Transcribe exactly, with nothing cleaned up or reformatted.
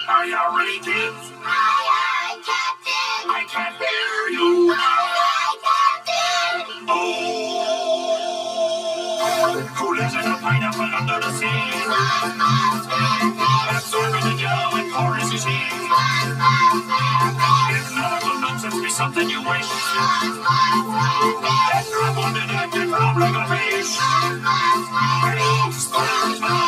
Are you ready, kids? Aye, aye, Captain. I can't hear you. Aye, aye, Captain. Oh, cool as a pineapple under the sea. SpongeBob SquarePants. Absorbing the yellow and chorus you see. SpongeBob SquarePants. If nautical nonsense be something you wish, SpongeBob SquarePants. then drop on the deck and flop like a fish. SpongeBob SquarePants. SpongeBob